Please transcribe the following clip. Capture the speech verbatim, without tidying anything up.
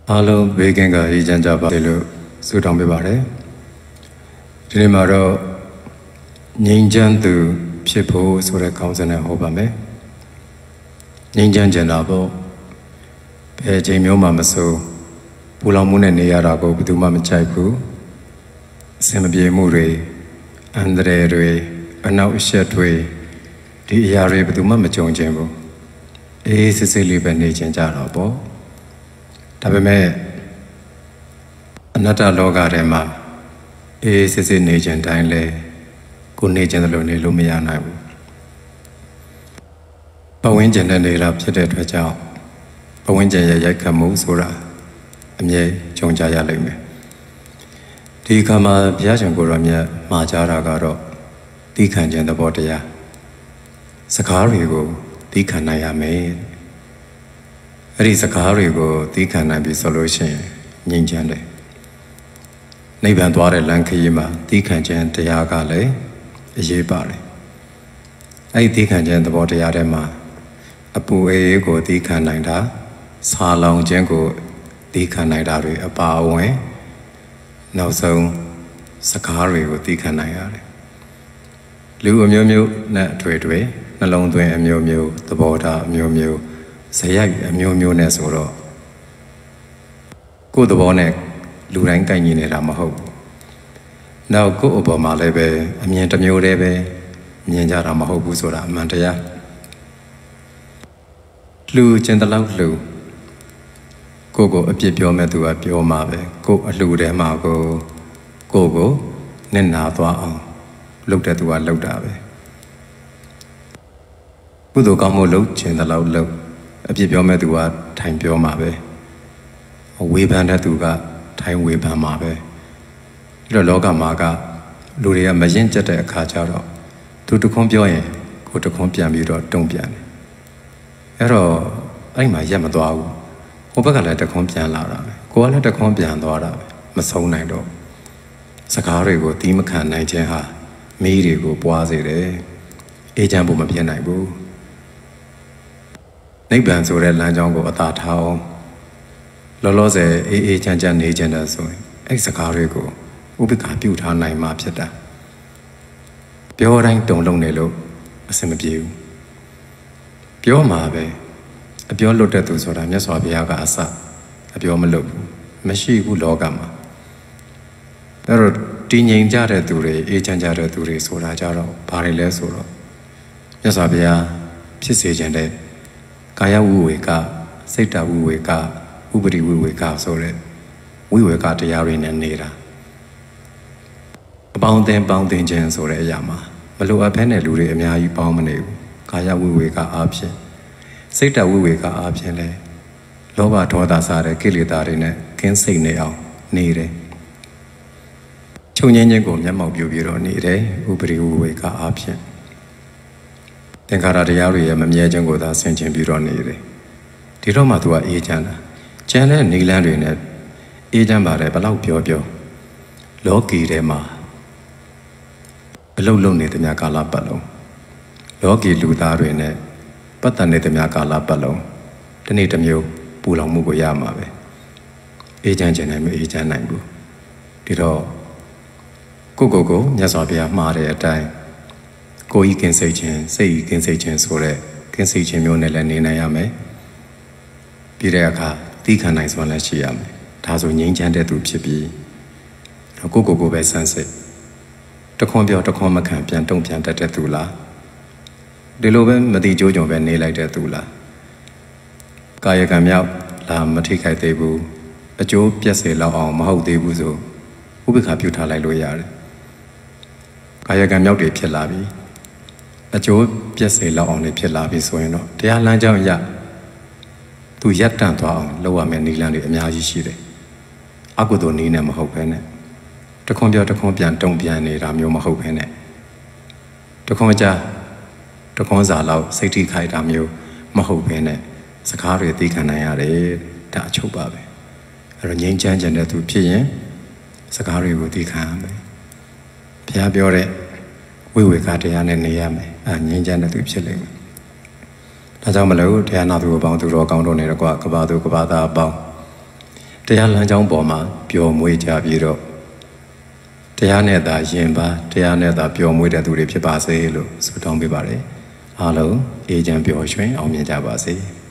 အားလုံးဘေးကင်းကအေးချမ်းကြပါစေလို့ဆုတောင်းပေးပါတယ်ဒီနေ့မှာတော့ငြိမ်းချမ်းသူဖြစ်ဖို့ဆိုတဲ့ခေါင်းစဉ်နဲ့ဟောပါမယ်ငြိမ်းချမ်းကြတာပေါ့ဘယ်ချိန်မျိုးမှမစိုးပူလောင်မှုနဲ့နေရတာကိုဘယ်သူမှမကြိုက်ဘူးအစင်မပြေမှုတွေအန္တရာယ်တွေအနောက်အရှက်တွေဒီအရာတွေဘယ်သူမှမကြုံချင်ဘူးအေးစစ်စစ်လေးပဲနေချင်ကြတော့ပေါ့ဒါပေမဲ့အနတ္တလောကထဲမှာအေးစစ်စစ်နေချင်တိုင်းလဲကိုနေချင်တယ်လို့နေလို့မရနိုင်ဘူးပဝင်းကျင်နဲ့နေတာဖြစ်တဲ့အတွက်ကြောင့်ပဝင်းကျင်ရဲ့ရိုက်ခတ်မှုဆိုတာအမြဲကြုံကြရလိမ့်မယ်ဒီအခါမှာဘုရားရှင်ကိုယ်တော်မြတ်မှာကြားတာကတော့သီးခံခြင်းသဘောတရားစကားတွေကိုသီးခံနိုင်ရမယ်အဲ့ဒီစကားတွေကိုသီးခံနိုင်ပြီဆိုလို့ရှိရင်ငြိမ်းချမ်းတယ်နိဗ္ဗာန်သွားတဲ့လမ်းခရီးမှာသီးခံခြင်းတရားကလည်းအရေးပါတယ်အဲ့ဒီသီးခံခြင်းသဘောတရားထဲမှာအပူအေးကိုသီးခံနိုင်တာဆာလောင်ခြင်းကိုသီးခံနိုင်တာတွေအပါအဝင်နောက်ဆုံးစကားတွေကိုသီးခံနိုင်ရတယ်လူအမျိုးမျိုးနဲ့အတွေ့အတွေ့နှလုံးသွင်းအမျိုးမျိုးသဘောထားအမျိုးမျိုးဇယိုက်အမျိုးမျိုးနဲ့ဆိုတော့ကိုယ်သဘောနဲ့လူတိုင်းကိုင်ညီနေတာမဟုတ်ဘူး။နောက်ကိုယ့်အပေါ်မှာလည်းပဲအမြင်တစ်မျိုးတည်းပဲမြင်ကြတာမဟုတ်ဘူးဆိုတာအမှန်တရား။လူကျင်တလောက်လူကိုယ့်ကိုအပြစ်ပြောမဲ့သူကပြောမှာပဲကိုယ့်အလှူထဲမှာကိုကိုယ့်ကိုနစ်နာသွားအောင်လုပ်တဲ့သူကလုပ်တာပဲ။ကုသိုလ်ကောင်းမှုလုပ်ကျင်တလောက်လုပ်အပြစ်ပြောမဲ့သူကထိုင်ပြောမှာပဲဝေဖန်တဲ့သူကထိုင်ဝေဖန်မှာပဲဒီတော့လောကမှာကလူတွေကမရင်ကျက်တဲ့အခါကျတော့သူတခွန်းပြောရင်ကိုတခွန်းပြန်ပြီးတော့တုံ့ပြန်တယ်အဲ့တော့အဲ့မှာရက်မသွားဘူးဟိုဘက်ကလည်းတခွန်းပြန်လာတာပဲကိုကလည်းတခွန်းပြန်သွားတာပဲမဆုံးနိုင်တော့စကားတွေကိုတီးမခံနိုင်ခြင်းဟာမီးတွေကိုပွားစေတယ်အေးချမ်းဖို့မဖြစ်နိုင်ဘူးနိဗ္ဗာန်ဆိုတဲ့လမ်းကြောင်းကိုအသာထားအောင်လောလောဆယ်အေးအေးချမ်းချမ်းနေကြတယ်ဆိုရင်အဲ့စကားတွေကိုဥပက္ခပြုထားနိုင်မှဖြစ်တာပြောတိုင်းတုံလုံးနေလို့အဆင်မပြေဘူးပြောမှာပဲအပြောလွတ်တဲ့သူဆိုတာမြတ်စွာဘုရားကအစအပြောမလွတ်ဘူးမရှိဘူးလောကမှာအဲ့တော့တည်ငြိမ်ကြတဲ့သူတွေအေးချမ်းကြတဲ့သူတွေဆိုတာကြတော့ဘာတွေလဲဆိုတော့မြတ်စွာဘုရားဖြစ်စေခြင်းတဲ့ကာယဝိဝေကစိတ်တဝိဝေကဥပရိဝိဝေကဆိုတဲ့ဝိဝေကတရားတွေနဲ့နေတာအပေါင်းအသင်းပေါင်းသင်ခြင်းဆိုတဲ့အရာမှာမလိုအပ်ဘဲနဲ့လူတွေအများကြီးပေါင်းမနေဘူးကာယဝိဝေကအားဖြင့်စိတ်တဝိဝေကအားဖြင့်လဲလောဘဒေါသစတဲ့ကိလေသာတွေနဲ့ကင်းစိတ်နေအောင်နေတယ်ချုပ်ငြိမ်းခြင်းကိုမျက်မှောက်ပြုပြီးတော့နေတယ်ဥပရိဝိဝေကအားဖြင့်သင်္ခါရတရားတွေရဲ့မမြဲခြင်းကိုသာဆင်ခြင်ပြီးတော့နေတယ်ဒီတော့မှသူကအေးချမ်းတာကျန်တဲ့နေလန်းတွေနဲ့အေးချမ်းပါတယ်ဘယ်လောက်ပြောပြောလောကီထဲမှာအလုံးလုံးနေတဲ့များကာလပတ်လုံးလောကီလူသားတွေနဲ့ပတ်သက်နေတဲ့များကာလပတ်လုံးဒီနေ့တစ်မျိုးပူလောင်မှုကိုရမှာပဲအေးချမ်းခြင်းနဲ့မအေးချမ်းနိုင်ဘူးဒီတော့ကိုကိုကိုမြတ်စွာဘုရားမှားတဲ့အတိုင်းကိုယ်ဤကင်းစိတ်ခြင်းစိတ်ဤကင်းစိတ်ခြင်းဆိုတဲ့ကင်းစိတ်ခြင်းမျိုးနဲ့လည်းနေနိုင်ရမယ်ပြီးတဲ့အခါသီးခံနိုင်စွမ်းလည်းရှိရမယ်ဒါဆိုငြိမ်းချမ်းတဲ့သူဖြစ်ပြီးကိုကိုကိုပဲစမ်းစစ်တခွန်းပြောတခွန်းမခံပြန်တုံ့ပြန်တတ်တဲ့သူလားဒီလိုပဲမတိကြိုးကြုံပဲနေလိုက်တဲ့သူလားကာယကံမြောက်လာမထိခိုက်သေးဘူးအကျိုးပြည့်စေလောက်အောင်မဟုတ်သေးဘူးဆိုဥပ္ပခါပြုထားလိုက်လို့ရတယ်ကာယကံမြောက်တွေဖြစ်လာပြီအကျိုးပြည့်စေလောက်အောင်နေဖြစ်လာပြီဆိုရင်တော့တရားလမ်းကြောင်းရသူရက်တန့်သွားအောင်လုပ်ရမယ့်နည်းလမ်းတွေအများကြီးရှိတယ်အကုသိုလ်နည်းနဲ့မဟုတ်ဘဲနဲ့တခွန်းပြောတခွန်းပြန်တုံ့ပြန်နေတာမျိုးမဟုတ်ဘဲနဲ့တခွန်းကြတခွန်းစာလောက်စိတ်ထိခိုက်တာမျိုးမဟုတ်ဘဲနဲ့စကားတွေသိခံနိုင်ရတယ်ဒါအချုပ်ပါပဲအဲ့တော့ငြိမ်းချမ်းခြင်းတဲ့သူဖြစ်ရင်စကားတွေကိုသိခံရမယ်ဘုရားပြောတဲ့ဝိဝေကတရားနဲ့နေရမယ်အဲငြိမ်းချမ်းတဲ့သူဖြစ်လိမ့်မယ်ဒါကြောင့်မလို့တရားနာသူအပေါင်းသူတော်ကောင်းတို့နဲ့ကွာကဘာသူကဘာသားအပေါင်းတရားလမ်းကြောင်းပေါ်မှာပျော်မွေ့ကြပြီးတော့တရားနဲ့သာယဉ်ပါတရားနဲ့သာပျော်မွေ့တဲ့သူတွေဖြစ်ပါစေလို့ဆုတောင်းပေးပါတယ်အားလုံးအေးချမ်းပျော်ရွှင်အောင်မြင်ကြပါစေ